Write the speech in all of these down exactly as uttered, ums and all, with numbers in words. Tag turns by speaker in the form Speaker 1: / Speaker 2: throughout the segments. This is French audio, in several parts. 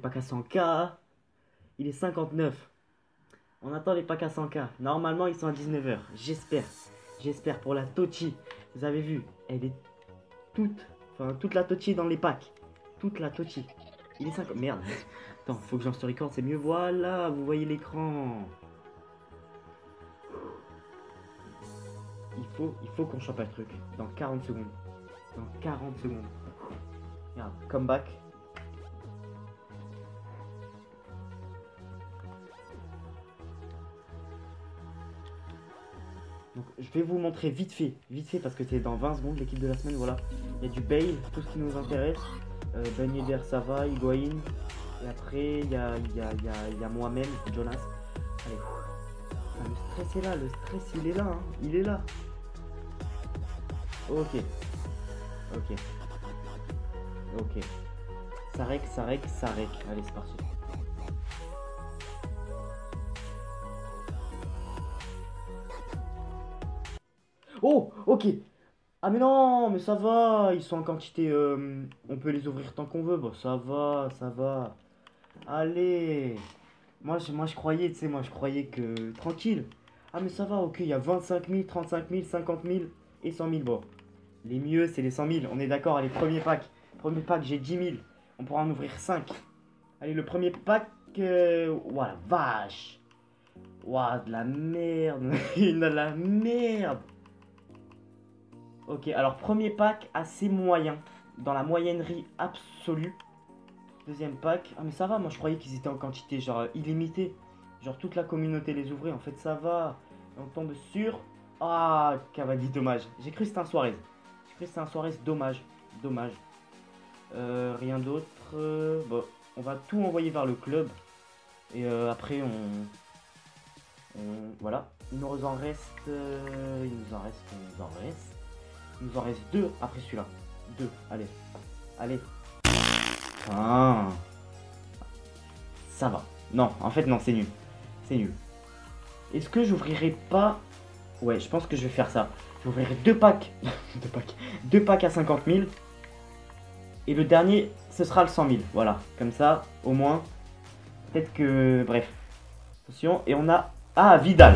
Speaker 1: packs à cent K. Il est cinquante-neuf. On attend les packs à cent K. Normalement, ils sont à dix-neuf heures. J'espère. J'espère pour la Tochi. Vous avez vu, elle est toute... Enfin, toute la Tochi est dans les packs. Toute la Tochi. Il est cinquante... Merde. Attends, faut que j'en se record, c'est mieux. Voilà, vous voyez l'écran. Il faut, il faut qu'on chope un truc. Dans quarante secondes. Dans quarante secondes. Regarde, comeback. Donc, je vais vous montrer vite fait, vite fait parce que c'est dans vingt secondes l'équipe de la semaine, voilà. Il y a du Bale, tout ce qui nous intéresse. Euh, Ben Yedder, ça va, Higuain. Et après, il y a, il y a, il y a, il y a moi-même, Jonas. Allez. Ah, le stress est là, le stress il est là, hein. Il est là. Ok. Ok. Ok. Ça rec, ça rec, ça rec. Allez, c'est parti. Oh, ok. Ah mais non, mais ça va. Ils sont en quantité. euh, on peut les ouvrir tant qu'on veut. Bon, ça va, ça va. Allez. Moi, je, moi, je croyais, tu sais, moi, je croyais que... Tranquille. Ah mais ça va, ok. Il y a vingt-cinq mille, trente-cinq mille, cinquante mille et cent mille. Bon. Les mieux, c'est les cent mille. On est d'accord. Allez, premier pack. Premier pack, j'ai dix mille. On pourra en ouvrir cinq. Allez, le premier pack... Euh... Ouah, la vache. Ouah, de la merde. De la merde. Ok, alors premier pack assez moyen. Dans la moyennerie absolue. Deuxième pack. Ah mais ça va, moi je croyais qu'ils étaient en quantité genre illimitée. Genre toute la communauté les ouvrait. En fait ça va. Et on tombe sur... Ah, Cavani, dommage. J'ai cru que c'était un Suarez. J'ai cru que c'était un Suarez, dommage. Dommage. Euh, rien d'autre. Euh, bon, on va tout envoyer vers le club. Et euh, après on... on... Voilà. Il nous en reste... Euh, il nous en reste... Il nous en reste... Il nous en reste deux après celui-là. Deux. Allez. Allez. Ah. Ça va. Non, en fait, non, c'est nul. C'est nul. Est-ce que j'ouvrirai pas... Ouais, je pense que je vais faire ça. J'ouvrirai deux packs. deux packs. Deux packs à cinquante mille. Et le dernier, ce sera le cent mille. Voilà. Comme ça, au moins. Peut-être que... Bref. Attention. Et on a... Ah, Vidal.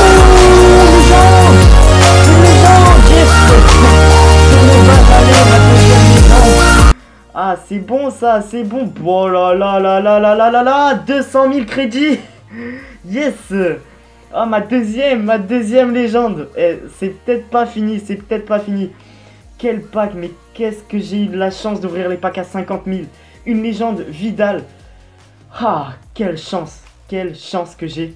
Speaker 1: Ah, c'est bon ça, c'est bon. Oh là là là là là là là là, deux cent mille crédits. Yes. Ah, ma deuxième, ma deuxième légende. Eh, c'est peut-être pas fini, c'est peut-être pas fini. Quel pack, mais qu'est-ce que j'ai eu de la chance d'ouvrir les packs à cinquante mille. Une légende, Vidal. Ah, quelle chance, quelle chance que j'ai.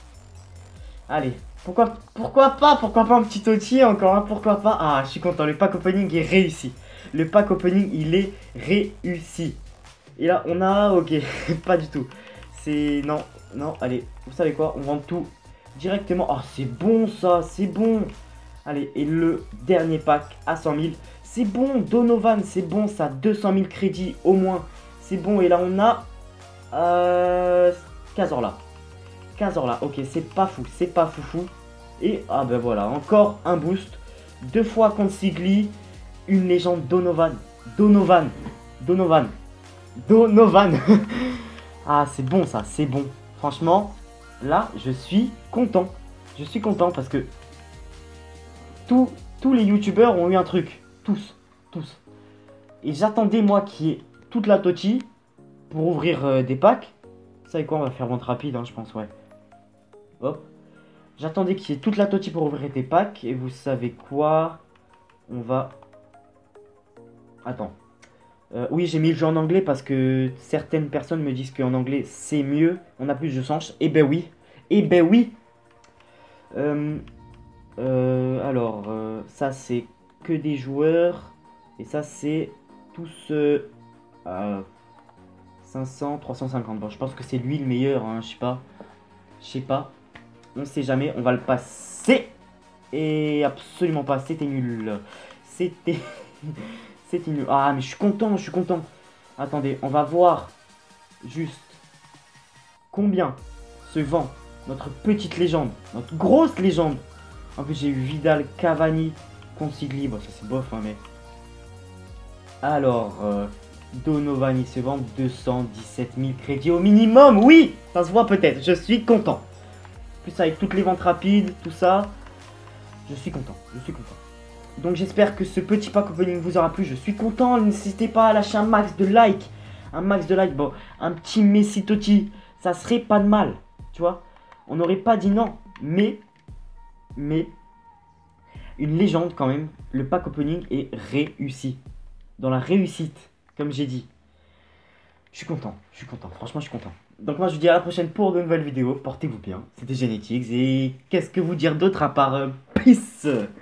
Speaker 1: Allez, pourquoi, pourquoi pas, pourquoi pas un petit Totti encore, hein, pourquoi pas. Ah, je suis content, le pack opening est réussi. Le pack opening, il est réussi. Et là, on a... Ok, pas du tout. C'est... Non, non, allez, vous savez quoi, on vend tout directement. Ah, c'est bon ça, c'est bon. Allez, et le dernier pack à cent mille. C'est bon, Donovan, c'est bon, ça, deux cent mille crédits au moins. C'est bon, et là, on a... Euh... quinze heures là. quinze heures là, ok, c'est pas fou, c'est pas fou fou. Et, ah ben voilà, encore un boost. Deux fois contre Sigli. Une légende Donovan. Donovan. Donovan. Donovan. Ah, c'est bon ça, c'est bon. Franchement, là, je suis content. Je suis content parce que tous, tous les youtubeurs ont eu un truc. Tous. Tous. Et j'attendais, moi, qui est toute la Tochi pour ouvrir euh, des packs. Vous savez quoi, on va faire vente rapide, hein, je pense, ouais. Hop. J'attendais qu'il y ait toute la Tochi pour ouvrir des packs. Et vous savez quoi? On va... Attends. Euh, oui, j'ai mis le jeu en anglais parce que certaines personnes me disent qu'en anglais c'est mieux. On a plus de sens. Et ben oui. Et ben oui. Euh, euh, alors, euh, ça c'est que des joueurs. Et ça c'est tous euh, euh, cinq cents, trois cent cinquante. Bon, je pense que c'est lui le meilleur. Hein, je sais pas. Je sais pas. On sait jamais. On va le passer. Et absolument pas. C'était nul. C'était... C'était nul. Ah, mais je suis content, je suis content. Attendez, on va voir juste combien se vend notre petite légende, notre grosse légende. En plus, j'ai eu Vidal, Cavani, Consigli. Bon, ça c'est bof, hein, mais... Alors, euh, Donovan, il se vend deux cent dix-sept mille crédits au minimum. Oui, ça se voit peut-être. Je suis content. Plus avec toutes les ventes rapides, tout ça. Je suis content. Je suis content. Donc j'espère que ce petit pack opening vous aura plu. Je suis content. N'hésitez pas à lâcher un max de likes. Un max de likes. Bon, un petit Messi Totti. Ça serait pas de mal. Tu vois. On n'aurait pas dit non. Mais. Mais. Une légende quand même. Le pack opening est réussi. Dans la réussite. Comme j'ai dit. Je suis content. Je suis content. Franchement, je suis content. Donc moi, je vous dis à la prochaine pour de nouvelles vidéos. Portez-vous bien. C'était Genetics. Et qu'est-ce que vous dire d'autre à part euh, peace.